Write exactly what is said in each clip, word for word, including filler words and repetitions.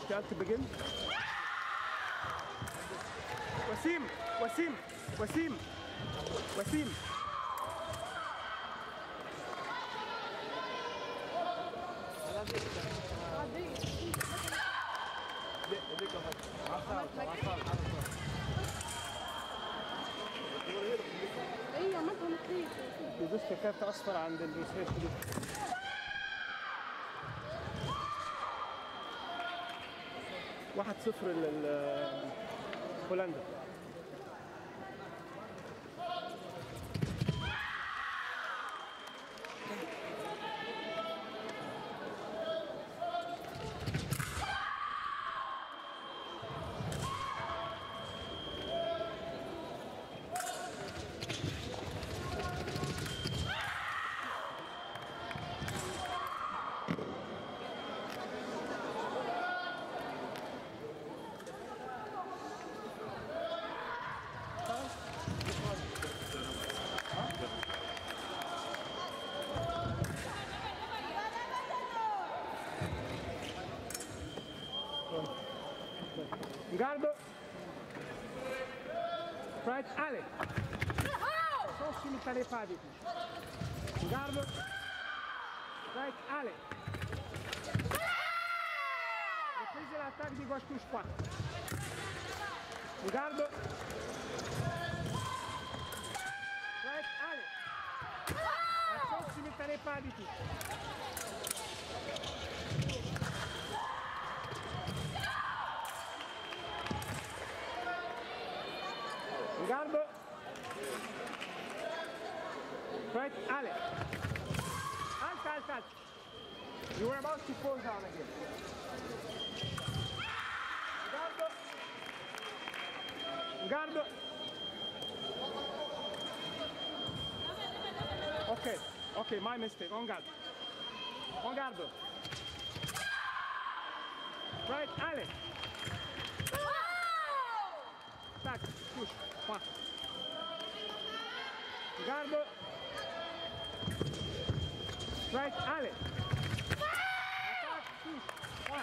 prepared to begin. Wasim, Wasim, Wasim, Wasim. ايه عملتها مخيط يدوس في كارت اصفر عند الريفريش دي. واحد صفر لهولندا. Garbo, right, Ale. Só se me tarefade. Garbo, right, Ale. Depois ele ataca de igual os quatro. Garbo, right, Ale. Só se me tarefade. Garbo, right, Ale. Alt, alt, alt. You were about to fall down again. Garbo, Garbo. Okay, okay, my mistake. On guard. On Garbo. Right, Ale. Attack, push, one. Garbo. Right, Ale. Attack, push, one.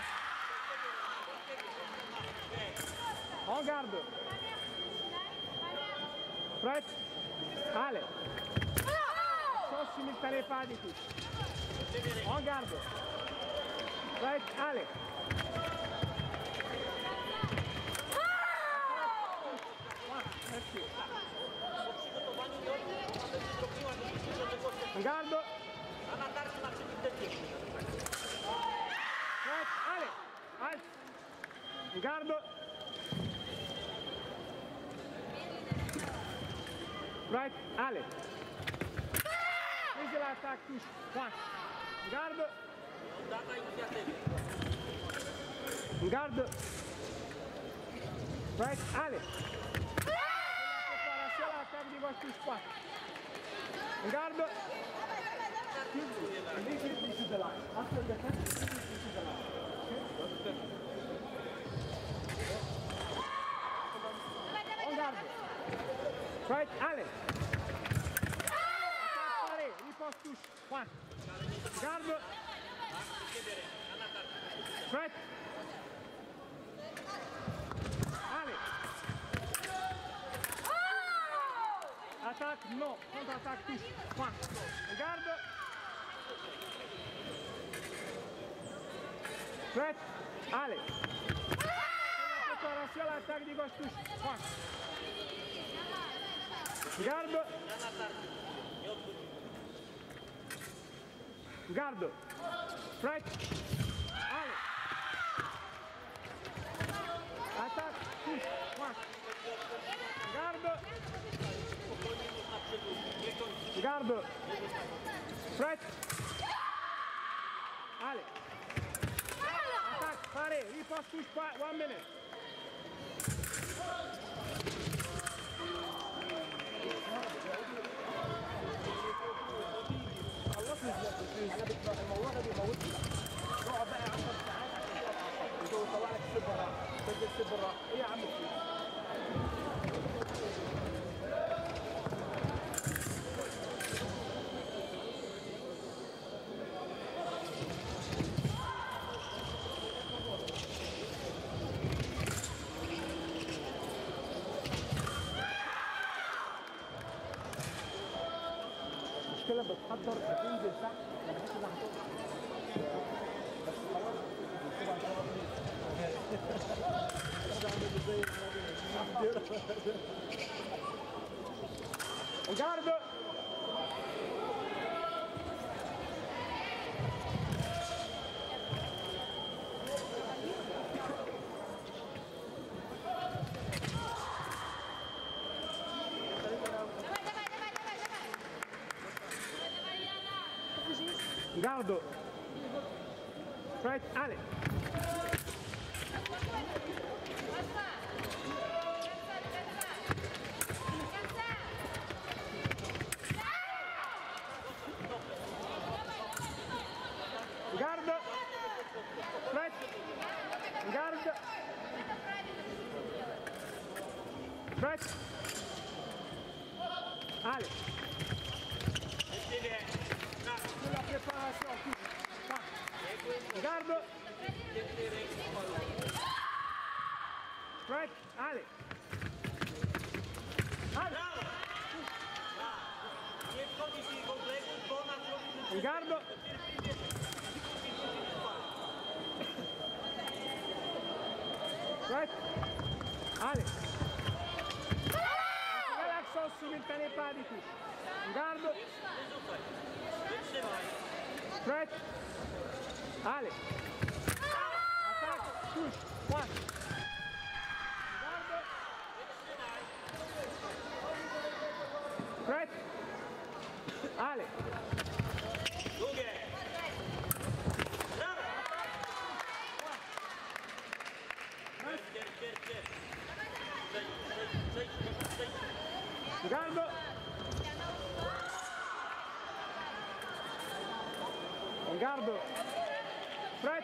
On Garbo. Right, Ale. Só simultaneamente tutti. On Garbo. Right, Ale. Garbo. Right, Ale. Alt. Garbo. Right, Ale. Easy attack push. One. Garbo. Garbo. Right, Ale. Attack di vostri squadri. Garbo. This is, this is the line. After the test, this is the line. Okay? On Garbo. Right, Ale. Attack pare, ripost push. One. Garbo. Right. Ale. Attack, no. Contre-attaque, push. One. Garde. Prête. Allez. La préparation à l'attaque de gauche, touche. One. Garde. Garde. Prête. Allez. Attaque, push. One. Garde. Garbo. Right. Ale. Attack. Pare. Riposte push pas. One minute. خلصنا انا الموضوع ده بيموتني نقعد بقى عشر ساعات عشان يطلع لك السب بالراحه تسجل السب بالراحه ايه يا عم كده بتحضر هتنزل تحت لما تحس انها هتقع. بس خلاص بتسيبها ان شاء الله. Guardo! Gardo. Right, Ale. Gardo. Right. Gardo. Right. Ale. Sulla preparazione. Gardo. Right, Ale. Ale. Gardo. Right, Ale. L'action simultanée pas du tout. Gardo. Right. Allez. Attaque, touche, point. Garde. Right. Allez. Gardo. Gardo. Fred.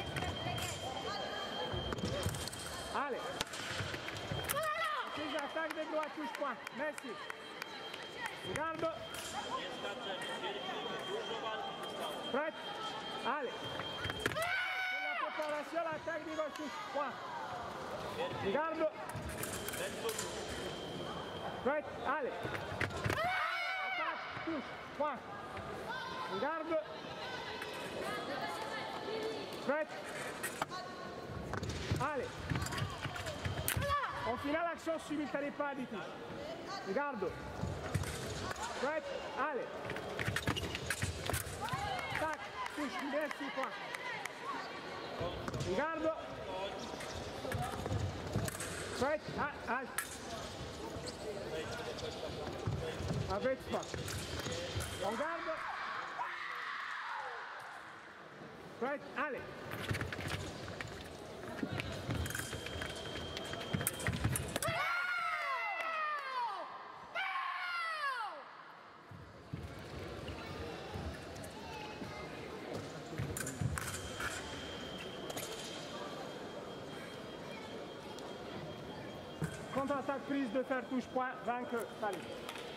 Allez. Prise attaque de droite, touche point. Merci. Gardo. Fred. Allez. C'est la préparation, l'attaque de gauche, touche point. Gardo. Fred. Allez. Attaque, touche point. Gardo. Fred. Allez. On finit l'action simultanée pas du tout. Gardo. Fred. Allez. Tac. Touche. Merci point. Gardo. Fred. Allez. Avec pas. On garde. Right, allez. Contre-attaque, prise de fer, touche point, vainqueur, salut.